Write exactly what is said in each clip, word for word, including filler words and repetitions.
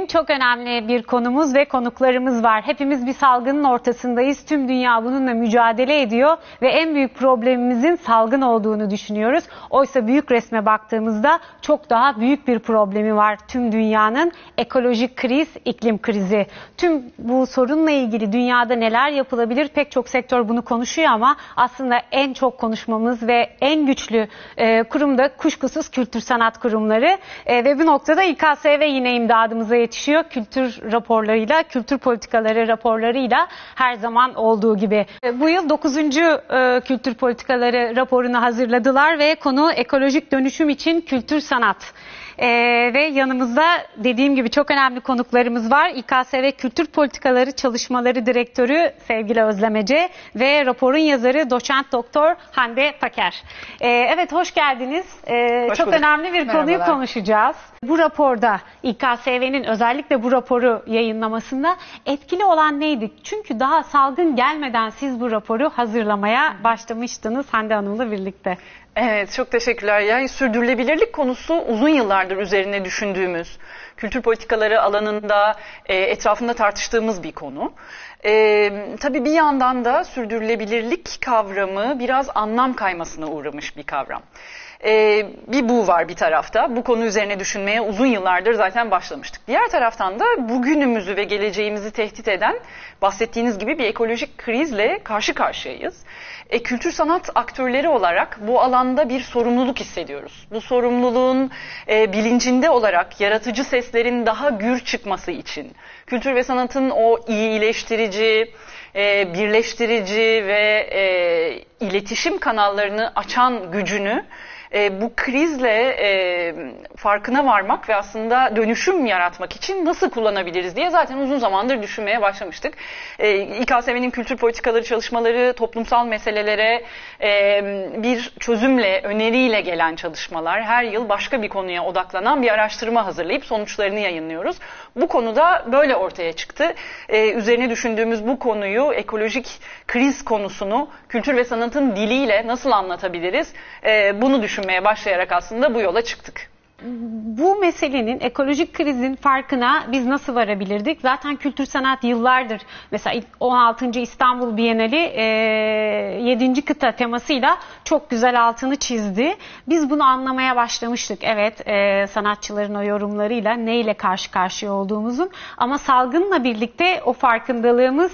Bugün çok önemli bir konumuz ve konuklarımız var. Hepimiz bir salgının ortasındayız. Tüm dünya bununla mücadele ediyor ve en büyük problemimizin salgın olduğunu düşünüyoruz. Oysa büyük resme baktığımızda çok daha büyük bir problemi var tüm dünyanın. Ekolojik kriz, iklim krizi. Tüm bu sorunla ilgili dünyada neler yapılabilir? Pek çok sektör bunu konuşuyor ama aslında en çok konuşmamız ve en güçlü e, kurum da kuşkusuz kültür sanat kurumları. E, ve bu noktada İ K S V yine imdadımıza yetişiyor. Kültür raporlarıyla, kültür politikaları raporlarıyla her zaman olduğu gibi. E, bu yıl dokuzuncu E, kültür politikaları raporunu hazırladılar ve konu ekolojik dönüşüm için kültür sanat. Ee, ve yanımızda dediğim gibi çok önemli konuklarımız var. İ K S V Kültür Politikaları Çalışmaları Direktörü sevgili Özlem Ece ve raporun yazarı Doçent Doktor Hande Paker. Ee, evet, hoş geldiniz. Ee, hoş çok bulduk. önemli bir Merhabalar. konuyu konuşacağız. Bu raporda İ K S V'nin özellikle bu raporu yayınlamasında etkili olan neydi? Çünkü daha salgın gelmeden siz bu raporu hazırlamaya başlamıştınız Hande Hanım'la birlikte. Evet, çok teşekkürler. Yani sürdürülebilirlik konusu uzun yıllardır üzerine düşündüğümüz, kültür politikaları alanında e, etrafında tartıştığımız bir konu. E, tabii bir yandan da sürdürülebilirlik kavramı biraz anlam kaymasına uğramış bir kavram. Ee, bir bu var bir tarafta. Bu konu üzerine düşünmeye uzun yıllardır zaten başlamıştık. Diğer taraftan da bugünümüzü ve geleceğimizi tehdit eden bahsettiğiniz gibi bir ekolojik krizle karşı karşıyayız. E, kültür sanat aktörleri olarak bu alanda bir sorumluluk hissediyoruz. Bu sorumluluğun e, bilincinde olarak yaratıcı seslerin daha gür çıkması için, kültür ve sanatın o iyileştirici, e, birleştirici ve e, iletişim kanallarını açan gücünü E, bu krizle e, farkına varmak ve aslında dönüşüm yaratmak için nasıl kullanabiliriz diye zaten uzun zamandır düşünmeye başlamıştık. E, İ K S V'nin kültür politikaları çalışmaları toplumsal meselelere e, bir çözümle, öneriyle gelen çalışmalar. Her yıl başka bir konuya odaklanan bir araştırma hazırlayıp sonuçlarını yayınlıyoruz. Bu konuda böyle ortaya çıktı. E, üzerine düşündüğümüz bu konuyu, ekolojik kriz konusunu kültür ve sanatın diliyle nasıl anlatabiliriz? E, bunu düşünmeye başlayarak aslında bu yola çıktık. Bu meselenin, ekolojik krizin farkına biz nasıl varabilirdik? Zaten kültür sanat yıllardır, mesela on altıncı İstanbul Bienali e, yedinci kıta temasıyla çok güzel altını çizdi. Biz bunu anlamaya başlamıştık. Evet, e, sanatçıların o yorumlarıyla neyle karşı karşıya olduğumuzun, ama salgınla birlikte o farkındalığımız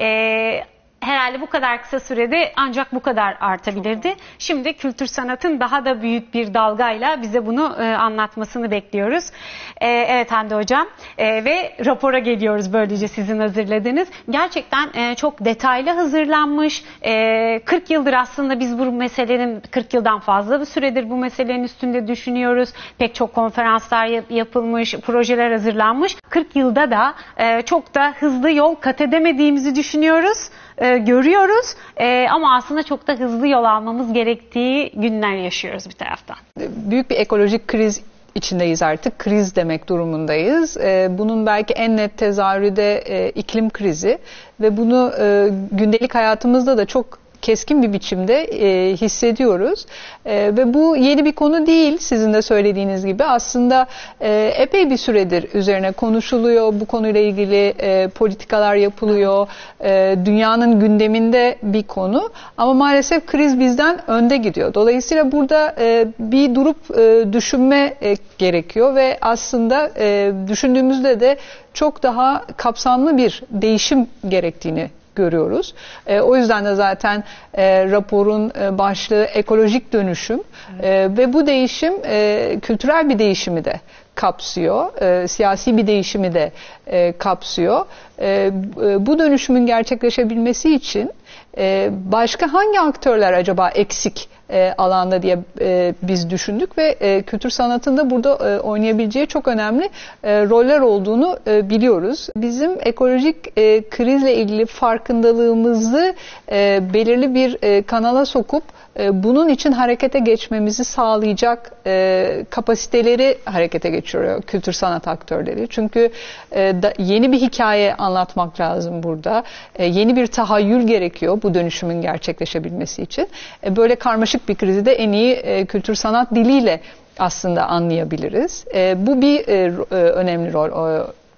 e, herhalde bu kadar kısa sürede ancak bu kadar artabilirdi. Şimdi kültür sanatın daha da büyük bir dalgayla bize bunu e, anlatmasını bekliyoruz. E, evet Hande Hocam, e, ve rapora geliyoruz böylece sizin hazırladığınız. Gerçekten e, çok detaylı hazırlanmış. E, kırk yıldır aslında biz bu meselenin, kırk yıldan fazla bir süredir bu meselenin üstünde düşünüyoruz. Pek çok konferanslar yap, yapılmış, projeler hazırlanmış. kırk yılda da e, çok da hızlı yol kat edemediğimizi düşünüyoruz. E, görüyoruz e, ama aslında çok da hızlı yol almamız gerektiği günler yaşıyoruz bir taraftan. Büyük bir ekolojik kriz içindeyiz artık. Kriz demek durumundayız. E, bunun belki en net tezahürü de e, iklim krizi ve bunu e, gündelik hayatımızda da çok keskin bir biçimde e, hissediyoruz. E, ve bu yeni bir konu değil, sizin de söylediğiniz gibi. Aslında e, epey bir süredir üzerine konuşuluyor. Bu konuyla ilgili e, politikalar yapılıyor. E, dünyanın gündeminde bir konu. Ama maalesef kriz bizden önde gidiyor. Dolayısıyla burada e, bir durup e, düşünme e, gerekiyor ve aslında e, düşündüğümüzde de çok daha kapsamlı bir değişim gerektiğini görüyoruz. E, o yüzden de zaten e, raporun e, başlığı ekolojik dönüşüm. Evet. E, ve bu değişim e, kültürel bir değişimi de kapsıyor. E, siyasi bir değişimi de e, kapsıyor. E, bu dönüşümün gerçekleşebilmesi için e, başka hangi aktörler acaba eksik e, alanda diye e, biz düşündük ve e, kültür sanatında burada e, oynayabileceği çok önemli e, roller olduğunu e, biliyoruz. Bizim ekolojik e, krizle ilgili farkındalığımızı e, belirli bir e, kanala sokup e, bunun için harekete geçmemizi sağlayacak e, kapasiteleri harekete geçiriyor kültür sanat aktörleri. Çünkü e, da, yeni bir hikaye anlatmak lazım burada. E, yeni bir tahayyül gerekiyor bu dönüşümün gerçekleşebilmesi için. E, böyle karmaşık bir krizi de en iyi e, kültür sanat diliyle aslında anlayabiliriz. E, bu bir e, önemli rol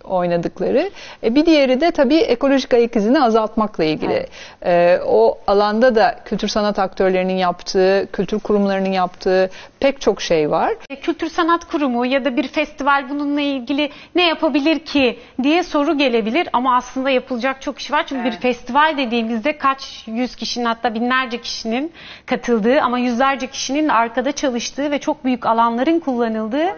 oynadıkları. E, bir diğeri de tabii ekolojik ayak izini azaltmakla ilgili. Evet. E, o alanda da kültür sanat aktörlerinin yaptığı, kültür kurumlarının yaptığı pek çok şey var. Kültür Sanat Kurumu ya da bir festival bununla ilgili ne yapabilir ki diye soru gelebilir ama aslında yapılacak çok iş var. Çünkü Evet. bir festival dediğimizde kaç yüz kişinin hatta binlerce kişinin katıldığı ama yüzlerce kişinin arkada çalıştığı ve çok büyük alanların kullanıldığı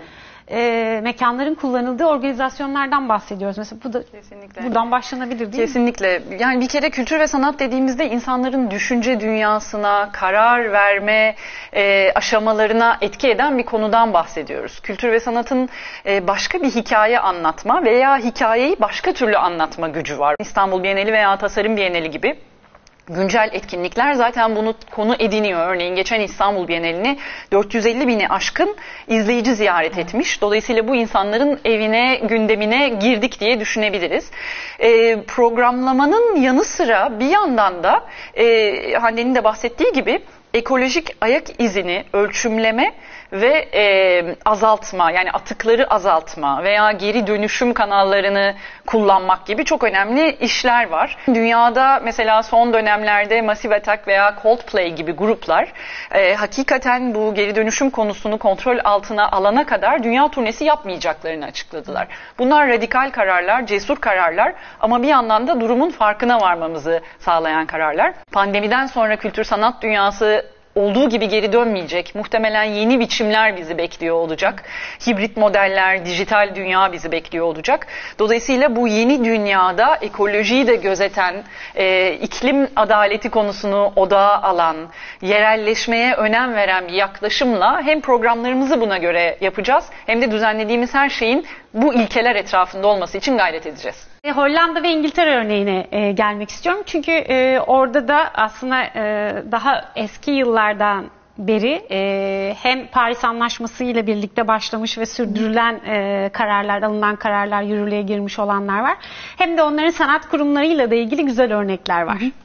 e, mekanların kullanıldığı organizasyonlardan bahsediyoruz. Mesela bu da Kesinlikle. buradan başlanabilir değil mi? Kesinlikle. Yani bir kere kültür ve sanat dediğimizde insanların düşünce dünyasına, karar verme e, aşamalarına etki eden bir konudan bahsediyoruz. Kültür ve sanatın e, başka bir hikaye anlatma veya hikayeyi başka türlü anlatma gücü var. İstanbul Bienali veya Tasarım Bienali gibi güncel etkinlikler zaten bunu konu ediniyor. Örneğin geçen İstanbul Bienalini dört yüz elli bini aşkın izleyici ziyaret etmiş. Dolayısıyla bu insanların evine, gündemine girdik diye düşünebiliriz. E, programlamanın yanı sıra bir yandan da e, Hande'nin de bahsettiği gibi ekolojik ayak izini ölçümleme ve e, azaltma, yani atıkları azaltma veya geri dönüşüm kanallarını kullanmak gibi çok önemli işler var. Dünyada mesela son dönemlerde Massive Attack veya Coldplay gibi gruplar e, hakikaten bu geri dönüşüm konusunu kontrol altına alana kadar dünya turnesi yapmayacaklarını açıkladılar. Bunlar radikal kararlar, cesur kararlar ama bir yandan da durumun farkına varmamızı sağlayan kararlar. Pandemiden sonra kültür sanat dünyası olduğu gibi geri dönmeyecek. Muhtemelen yeni biçimler bizi bekliyor olacak. Hibrit modeller, dijital dünya bizi bekliyor olacak. Dolayısıyla bu yeni dünyada ekolojiyi de gözeten, e, iklim adaleti konusunu odağa alan, yerelleşmeye önem veren bir yaklaşımla hem programlarımızı buna göre yapacağız hem de düzenlediğimiz her şeyin bu ilkeler etrafında olması için gayret edeceğiz. Hollanda ve İngiltere örneğine e, gelmek istiyorum. Çünkü e, orada da aslında e, daha eski yıllardan beri e, hem Paris Anlaşması ile birlikte başlamış ve sürdürülen e, kararlar, alınan kararlar, yürürlüğe girmiş olanlar var. Hem de onların sanat kurumlarıyla da ilgili güzel örnekler var. Hı hı.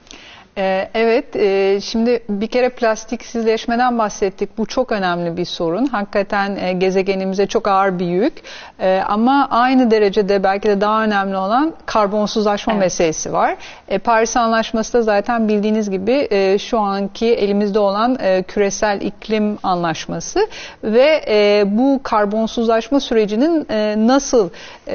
Evet, şimdi bir kere plastiksizleşmeden bahsettik. Bu çok önemli bir sorun. Hakikaten gezegenimize çok ağır bir yük. Ama aynı derecede belki de daha önemli olan karbonsuzlaşma evet. meselesi var. Paris Anlaşması da zaten bildiğiniz gibi şu anki elimizde olan küresel iklim anlaşması ve bu karbonsuzlaşma sürecinin nasıl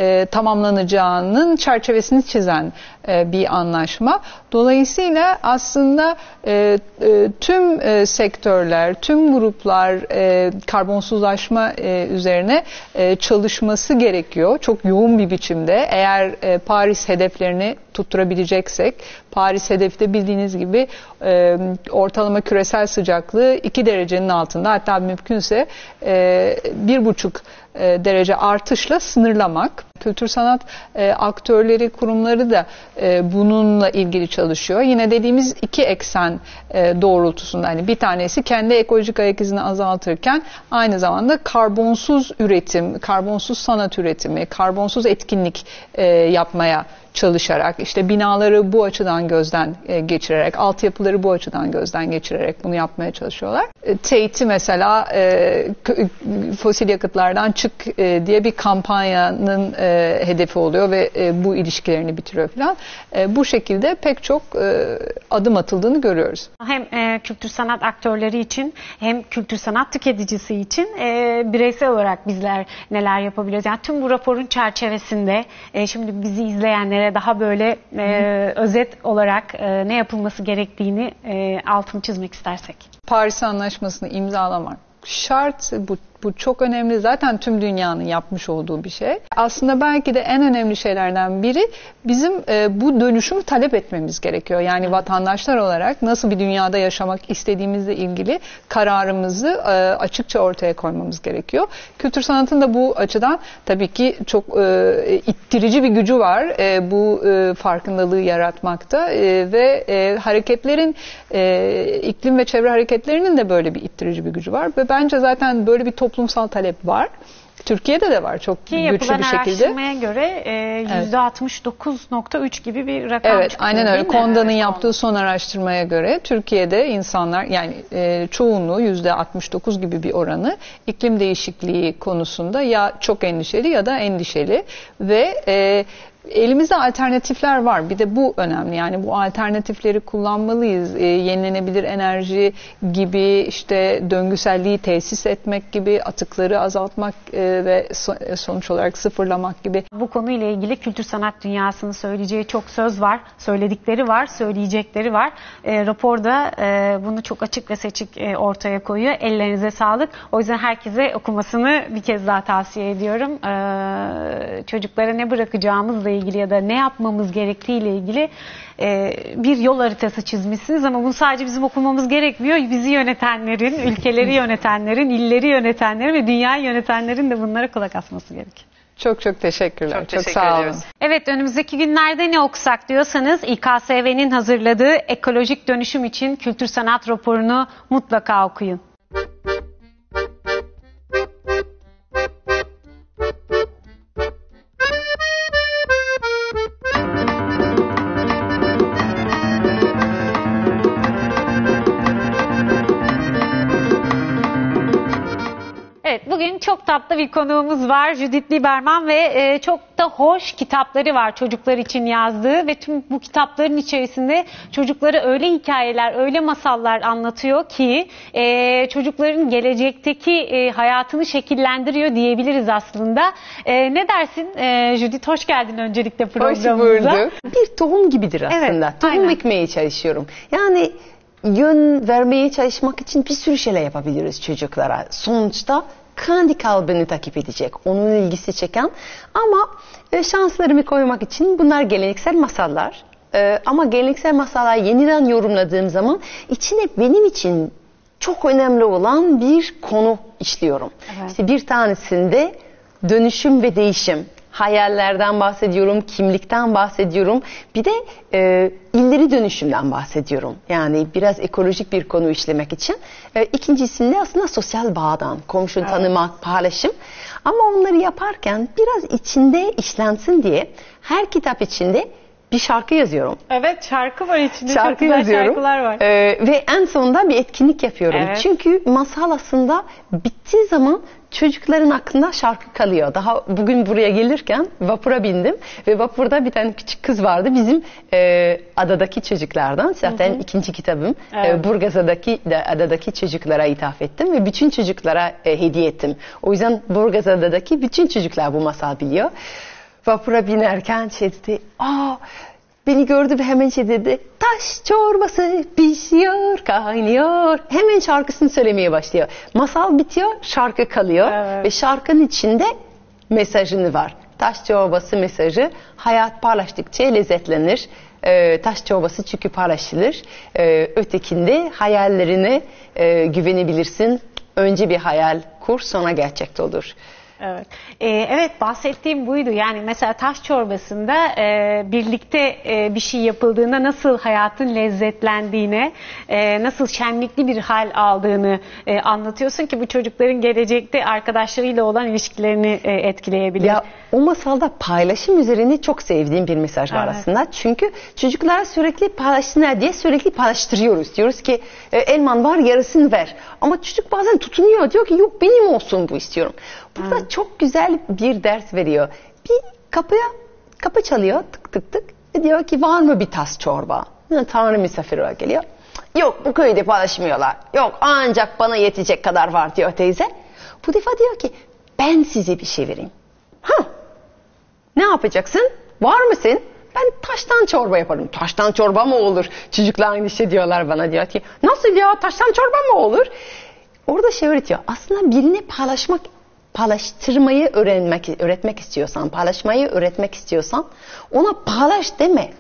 tamamlanacağının çerçevesini çizen bir anlaşma. Dolayısıyla aslında e, e, tüm e, sektörler, tüm gruplar e, karbonsuzlaşma e, üzerine e, çalışması gerekiyor. Çok yoğun bir biçimde. Eğer e, Paris hedeflerini tutturabileceksek, Paris hedefi de bildiğiniz gibi e, ortalama küresel sıcaklığı iki derecenin altında, hatta mümkünse e, bir buçuk derece artışla sınırlamak. Kültür sanat e, aktörleri, kurumları da e, bununla ilgili çalışıyor. Yine dediğimiz iki eksen e, doğrultusunda. Yani bir tanesi kendi ekolojik ayak izini azaltırken aynı zamanda karbonsuz üretim, karbonsuz sanat üretimi, karbonsuz etkinlik e, yapmaya çalışarak, işte binaları bu açıdan gözden geçirerek, altyapıları bu açıdan gözden geçirerek bunu yapmaya çalışıyorlar. Tate'i mesela e, fosil yakıtlardan çık e, diye bir kampanyanın e, hedefi oluyor ve e, bu ilişkilerini bitiriyor falan. E, bu şekilde pek çok e, adım atıldığını görüyoruz. Hem e, kültür sanat aktörleri için hem kültür sanat tüketicisi için e, bireysel olarak bizler neler yapabiliriz? Yani tüm bu raporun çerçevesinde e, şimdi bizi izleyenlere daha böyle e, özet olarak e, ne yapılması gerektiğini e, altını çizmek istersek. Paris Anlaşması'nı imzalamak şart. Bu Bu çok önemli. Zaten tüm dünyanın yapmış olduğu bir şey. Aslında belki de en önemli şeylerden biri bizim e, bu dönüşümü talep etmemiz gerekiyor. Yani vatandaşlar olarak nasıl bir dünyada yaşamak istediğimizle ilgili kararımızı e, açıkça ortaya koymamız gerekiyor. Kültür sanatın da bu açıdan tabii ki çok e, ittirici bir gücü var. E, bu e, farkındalığı yaratmakta e, ve e, hareketlerin e, iklim ve çevre hareketlerinin de böyle bir ittirici bir gücü var ve bence zaten böyle bir toplumsal talep var. Türkiye'de de var çok Ki güçlü yapılan bir şekilde. araştırmaya göre e, yüzde altmış dokuz nokta üç gibi bir rakam Evet, çıkıyor. aynen öyle. Değil mi? Konda'nın Evet, yaptığı son araştırmaya göre Türkiye'de insanlar yani e, çoğunluğu yüzde altmış dokuz gibi bir oranı iklim değişikliği konusunda ya çok endişeli ya da endişeli ve e, elimizde alternatifler var. Bir de bu önemli. Yani bu alternatifleri kullanmalıyız. E, yenilenebilir enerji gibi, işte döngüselliği tesis etmek gibi, atıkları azaltmak e, ve so, sonuç olarak sıfırlamak gibi. Bu konuyla ilgili kültür sanat dünyasının söyleyeceği çok söz var. Söyledikleri var, söyleyecekleri var. E, raporda e, bunu çok açık ve seçik e, ortaya koyuyor. Ellerinize sağlık. O yüzden herkese okumasını bir kez daha tavsiye ediyorum. E, çocuklara ne bırakacağımızla ilgili ya da ne yapmamız gerektiğiyle ilgili e, bir yol haritası çizmişsiniz ama bunu sadece bizim okumamız gerekmiyor. Bizi yönetenlerin, ülkeleri yönetenlerin, illeri yönetenlerin ve dünyayı yönetenlerin de bunlara kulak asması gerekiyor. Çok çok teşekkürler. Çok, çok teşekkür sağ olun. ediyoruz. Evet, önümüzdeki günlerde ne okusak diyorsanız İ K S V'nin hazırladığı ekolojik dönüşüm için kültür sanat raporunu mutlaka okuyun. Evet, bugün çok tatlı bir konuğumuz var. Judith Lieberman ve e, çok da hoş kitapları var çocuklar için yazdığı ve tüm bu kitapların içerisinde çocuklara öyle hikayeler, öyle masallar anlatıyor ki e, çocukların gelecekteki e, hayatını şekillendiriyor diyebiliriz aslında. E, ne dersin e, Judith? Hoş geldin öncelikle programımıza. Hoş bulduk. Bir tohum gibidir aslında. Evet, tohum aynen. ekmeye çalışıyorum. Yani yön vermeye çalışmak için bir sürü şeyler yapabiliriz çocuklara. Sonuçta kendi kalbini takip edecek, onun ilgisi çeken. Ama e, şanslarımı koymak için bunlar geleneksel masallar. E, ama geleneksel masallar yeniden yorumladığım zaman içine benim için çok önemli olan bir konu işliyorum. Evet. İşte bir tanesinde dönüşüm ve değişim. Hayallerden bahsediyorum, kimlikten bahsediyorum. Bir de e, illeri dönüşümden bahsediyorum. Yani biraz ekolojik bir konu işlemek için. E, ikincisinde aslında sosyal bağdan, komşu Evet. tanımak, paylaşım. Ama onları yaparken biraz içinde işlensin diye her kitap içinde bir şarkı yazıyorum. Evet, şarkı var içinde. Şarkı çok güzel yazıyorum. şarkılar var. Ee, ve en sonunda bir etkinlik yapıyorum. Evet. Çünkü masal aslında bittiği zaman çocukların aklında şarkı kalıyor. Daha bugün buraya gelirken vapura bindim ve vapurda bir tane küçük kız vardı. Bizim e, adadaki çocuklardan. Zaten hı hı. ikinci kitabım. Evet. E, Burgazadaki de, adadaki çocuklara ithaf ettim ve bütün çocuklara e, hediye ettim. O yüzden Burgazada'daki bütün çocuklar bu masal biliyor. Vapura binerken şey dedi, aa, beni gördü ve hemen şey dedi, taş çorbası pişiyor, kaynıyor. Hemen şarkısını söylemeye başlıyor. Masal bitiyor, şarkı kalıyor. Evet. Ve şarkının içinde mesajını var. Taş çorbası mesajı, hayat paylaştıkça lezzetlenir. Ee, taş çorbası çünkü paylaşılır. Ee, ötekinde hayallerine e, güvenebilirsin. Önce bir hayal kur, sonra gerçekte olur. Evet. Ee, evet, bahsettiğim buydu. Yani mesela taş çorbasında e, birlikte e, bir şey yapıldığında nasıl hayatın lezzetlendiğine, e, nasıl şenlikli bir hal aldığını e, anlatıyorsun ki bu çocukların gelecekte arkadaşlarıyla olan ilişkilerini e, etkileyebilir. Ya o masalda paylaşım üzerine çok sevdiğim bir mesaj var Evet. aslında. Çünkü çocuklara sürekli paylaşsınlar diye sürekli paylaştırıyoruz. Diyoruz ki e, elman var, yarısını ver. Ama çocuk bazen tutunuyor. Diyor ki yok, benim olsun bu, istiyorum. Burada Evet. çok güzel bir ders veriyor. Bir kapıya kapı çalıyor, tık tık tık. Ve diyor ki var mı bir tas çorba? Yani Tanrı misafiri olarak geliyor. Yok, bu köyde paylaşmıyorlar. Yok, ancak bana yetecek kadar var diyor teyze. Bu defa diyor ki ben size bir şey vereyim. Ha, ne yapacaksın? Var mısın? Ben taştan çorba yaparım. Taştan çorba mı olur? Çocuklar aynı şey diyorlar bana. Diyor ki nasıl ya, taştan çorba mı olur? Orada şey öğretiyor. Aslında birini paylaşmak, paylaştırmayı öğrenmek, öğretmek istiyorsan, paylaşmayı öğretmek istiyorsan ona paylaş deme.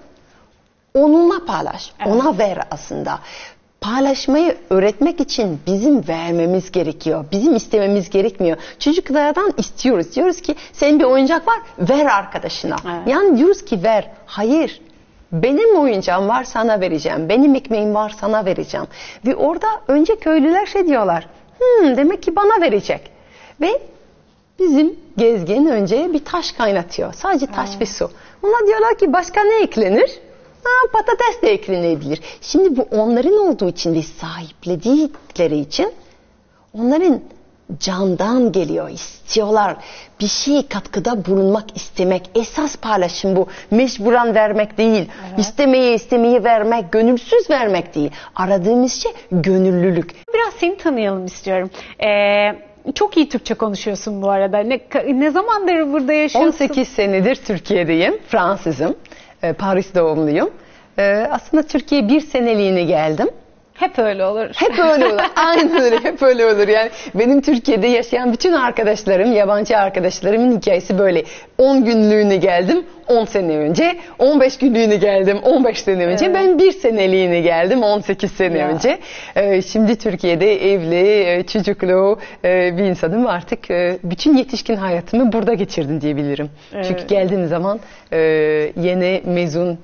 Onunla paylaş. Evet. Ona ver aslında. Paylaşmayı öğretmek için bizim vermemiz gerekiyor. Bizim istememiz gerekmiyor. Çocuklardan istiyoruz. Diyoruz ki senin bir oyuncak var, ver arkadaşına. Evet. Yani diyoruz ki ver. Hayır. Benim oyuncağım var, sana vereceğim. Benim ekmeğim var, sana vereceğim. Ve orada önce köylüler şey diyorlar. Hmm, demek ki bana verecek. Ve Bizim gezgin önce bir taş kaynatıyor. Sadece taş hmm. ve su. Onlar diyorlar ki başka ne eklenir? Ha, patates de eklenebilir. Şimdi bu onların olduğu için ve sahipledikleri için onların candan geliyor, istiyorlar. Bir şeye katkıda bulunmak istemek. Esas paylaşım bu. Mecburen vermek değil. Evet. İstemeye istemeye vermek, gönülsüz vermek değil. Aradığımız şey gönüllülük. Biraz seni tanıyalım istiyorum. Ee, çok iyi Türkçe konuşuyorsun bu arada. Ne, ne zamandır burada yaşıyorsun? on sekiz senedir Türkiye'deyim. Fransızım. Ee, Paris doğumluyum. Ee, aslında Türkiye'ye bir seneliğine geldim. Hep öyle olur. Hep öyle olur. Aynen öyle. Hep öyle olur. Yani benim Türkiye'de yaşayan bütün arkadaşlarım, yabancı arkadaşlarımın hikayesi böyle. on günlüğüne geldim on sene önce. on beş günlüğüne geldim on beş sene önce. Evet. Ben bir seneliğine geldim on sekiz sene ya. önce. Ee, şimdi Türkiye'de evli, çocuklu bir insanım. Artık bütün yetişkin hayatımı burada geçirdim diyebilirim. Evet. Çünkü geldiğim zaman yeni mezun,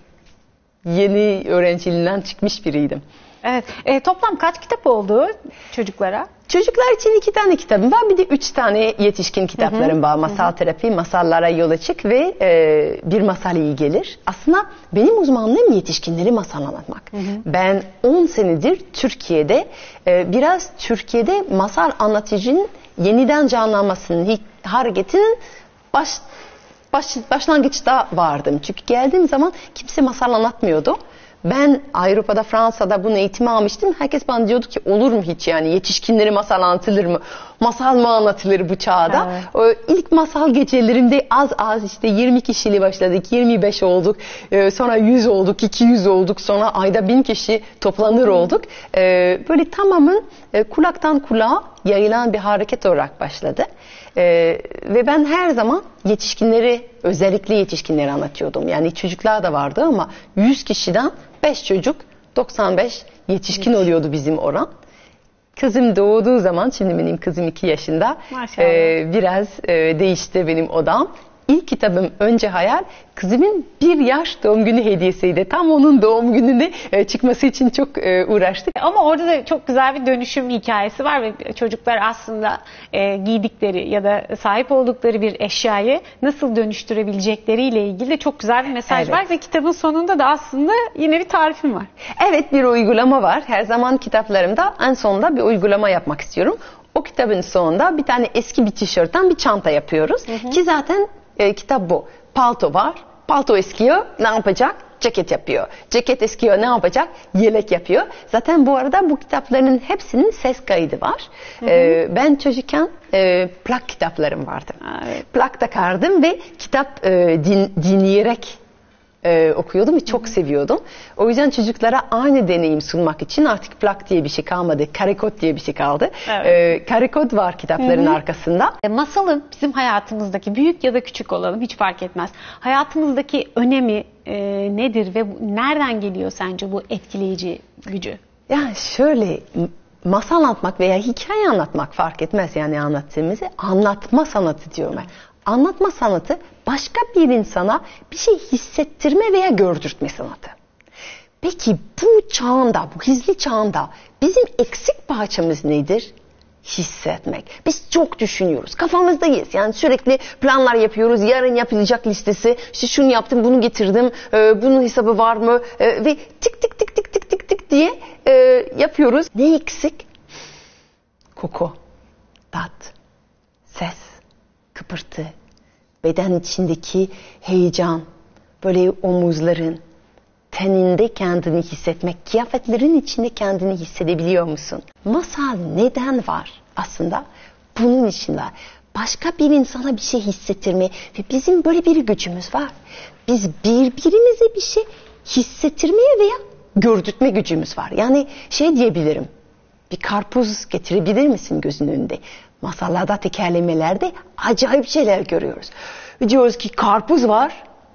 yeni öğrenciliğinden çıkmış biriydim. Evet. E, toplam kaç kitap oldu çocuklara? Çocuklar için iki tane kitabım var. Bir de üç tane yetişkin kitaplarım var. Masal terapi, masallara yol açık ve e, bir masal iyi gelir. Aslında benim uzmanlığım yetişkinleri masal anlatmak. Hı hı. Ben on senedir Türkiye'de e, biraz Türkiye'de masal anlatıcının yeniden canlanmasının, hareketinin baş, baş, başlangıçta vardım. Çünkü geldiğim zaman kimse masal anlatmıyordu. Ben Avrupa'da, Fransa'da bunu eğitimi almıştım. Herkes bana diyordu ki olur mu hiç yani yetişkinleri masal anlatılır mı? Masal mı anlatılır bu çağda? Evet. İlk masal gecelerimde az az işte yirmi kişiyle başladık, yirmi beş olduk, sonra yüz olduk, iki yüz olduk, sonra ayda bin kişi toplanır olduk. Böyle tamamen kulaktan kulağa yayılan bir hareket olarak başladı. Ee, ve ben her zaman yetişkinleri, özellikle yetişkinleri anlatıyordum. Yani çocuklar da vardı ama yüz kişiden beş çocuk, doksan beş yetişkin evet. oluyordu bizim oran. Kızım doğduğu zaman, şimdi benim kızım iki yaşında, e, biraz e, değişti benim odam. İlk kitabım Önce Hayal, kızımın bir yaş doğum günü hediyesiydi. Tam onun doğum gününe çıkması için çok uğraştık. Ama orada da çok güzel bir dönüşüm hikayesi var ve çocuklar aslında e, giydikleri ya da sahip oldukları bir eşyayı nasıl dönüştürebilecekleriyle ilgili de çok güzel bir mesaj evet. var ve kitabın sonunda da aslında yine bir tarifim var. Evet, bir uygulama var. Her zaman kitaplarımda en sonunda bir uygulama yapmak istiyorum. O kitabın sonunda bir tane eski bir tişörtten bir çanta yapıyoruz. Hı hı. Ki zaten e, kitap bu. Palto var. Palto eskiyor. Ne yapacak? Ceket yapıyor. Ceket eskiyor. Ne yapacak? Yelek yapıyor. Zaten bu arada bu kitapların hepsinin ses kaydı var. Hı hı. E, ben çocukken e, plak kitaplarım vardı. Evet. Plak takardım ve kitap e, din, dinleyerek Ee, okuyordum ve çok Hı-hı. seviyordum. O yüzden çocuklara aynı deneyim sunmak için artık plak diye bir şey kalmadı. Karekod diye bir şey kaldı. Evet. Ee, karekod var kitapların Hı-hı. arkasında. E, masalın bizim hayatımızdaki, büyük ya da küçük olalım hiç fark etmez, hayatımızdaki önemi e, nedir ve nereden geliyor sence bu etkileyici gücü? Ya şöyle, masal anlatmak veya hikaye anlatmak fark etmez yani anlattığımızı. Anlatma sanatı diyorum ben. Anlatma sanatı başka bir insana bir şey hissettirme veya gördürtme sanatı. Peki bu çağında, bu hızlı çağında bizim eksik parçamız nedir? Hissetmek. Biz çok düşünüyoruz. Kafamızdayız. Yani sürekli planlar yapıyoruz. Yarın yapılacak listesi. İşte şunu yaptım, bunu getirdim. E, bunun hesabı var mı? E, ve tık tık tık tık tık tık tık diye e, yapıyoruz. Ne eksik? Koku, tat, ses, kıpırtı, beden içindeki heyecan, böyle omuzların, teninde kendini hissetmek, kıyafetlerin içinde kendini hissedebiliyor musun? Masal neden var aslında? Bunun için var. Başka bir insana bir şey hissettirme ve bizim böyle bir gücümüz var. Biz birbirimize bir şey hissettirmeye veya gördürtme gücümüz var. Yani şey diyebilirim, bir karpuz getirebilir misin gözünün önünde? Masallarda, tekerlemelerde acayip şeyler görüyoruz. Diyoruz ki karpuz var.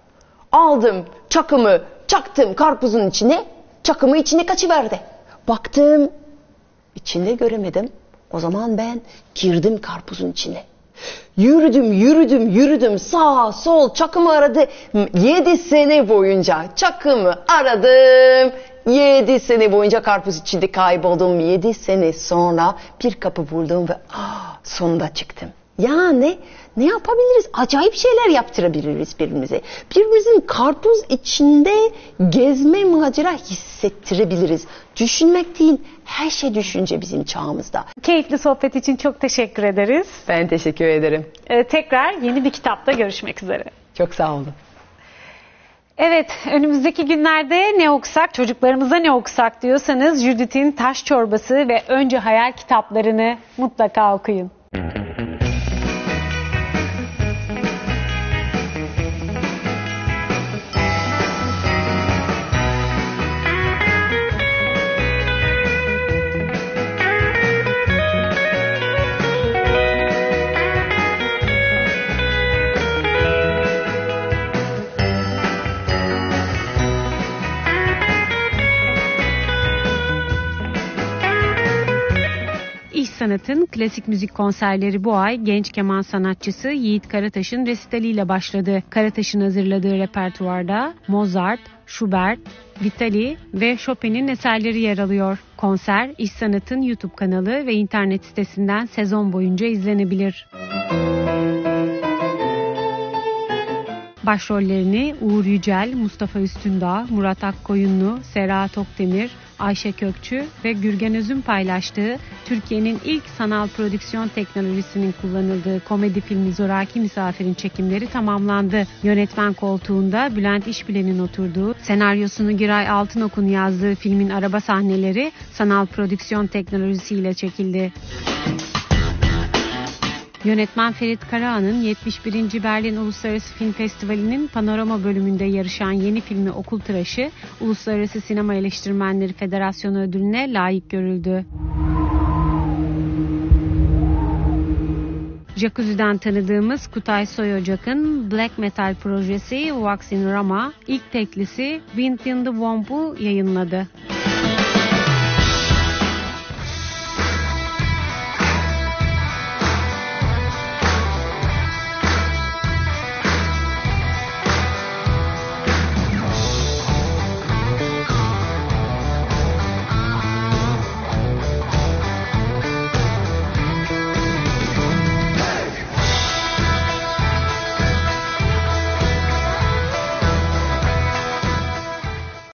Aldım çakımı, çaktım karpuzun içine. Çakımı içine kaçıverdi. Baktım, içinde göremedim. O zaman ben girdim karpuzun içine. Yürüdüm, yürüdüm, yürüdüm. Sağ, sol, çakımı aradı. Yedi sene boyunca çakımı aradım. Yedi sene boyunca karpuz içinde kayboldum. Yedi sene sonra bir kapı buldum ve ah, sonunda çıktım. Yani Ne yapabiliriz? Acayip şeyler yaptırabiliriz birbirimize. Birbirimizin karpuz içinde gezme macera hissettirebiliriz. Düşünmek değil, her şey düşünce bizim çağımızda. Keyifli sohbet için çok teşekkür ederiz. Ben teşekkür ederim. Ee, tekrar yeni bir kitapta görüşmek üzere. Çok sağ olun. Evet, önümüzdeki günlerde ne okusak, çocuklarımıza ne okusak diyorsanız Judith'in Taş Çorbası ve Önce Hayal kitaplarını mutlaka okuyun. İş Sanat'ın klasik müzik konserleri bu ay genç keman sanatçısı Yiğit Karataş'ın resitaliyle başladı. Karataş'ın hazırladığı repertuarda Mozart, Schubert, Vitali ve Chopin'in eserleri yer alıyor. Konser İş Sanat'ın YouTube kanalı ve internet sitesinden sezon boyunca izlenebilir. Başrollerini Uğur Yücel, Mustafa Üstündağ, Murat Akkoyunlu, Serhat Okdemir, Ayşe Kökçü ve Gürgen Öz'ün paylaştığı Türkiye'nin ilk sanal prodüksiyon teknolojisinin kullanıldığı komedi filmi Zoraki Misafir'in çekimleri tamamlandı. Yönetmen koltuğunda Bülent İşbilen'in oturduğu, senaryosunu Giray Altınok'un yazdığı filmin araba sahneleri sanal prodüksiyon teknolojisiyle çekildi. Yönetmen Ferit Karahan'ın yetmiş birinci Berlin Uluslararası Film Festivali'nin panorama bölümünde yarışan yeni filmi Okul Tıraşı, Uluslararası Sinema Eleştirmenleri Federasyonu ödülüne layık görüldü. Jacuzzi'den tanıdığımız Kutay Soyocak'ın black metal projesi Wax in Rama ilk teklisi Wind in the Womb'u yayınladı.